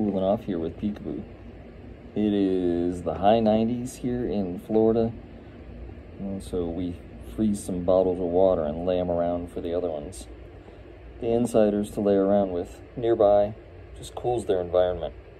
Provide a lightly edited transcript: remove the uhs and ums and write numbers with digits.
cooling off here with Peekaboo. It is the high 90s here in Florida, and so we freeze some bottles of water and lay them around for the other ones. The insiders to lay around with nearby, just cools their environment.